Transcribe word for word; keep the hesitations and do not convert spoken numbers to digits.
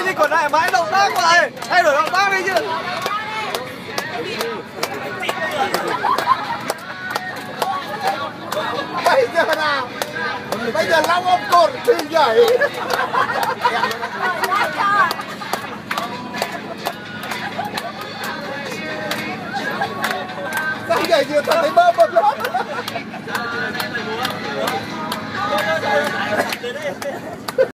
Đây đi, còn lại mãi động tác của này. Thay đổi động tác đi chứ. Bây giờ nào? Bây giờ Long ôm cột thì nhảy. Sao nhảy chưa? Tao thấy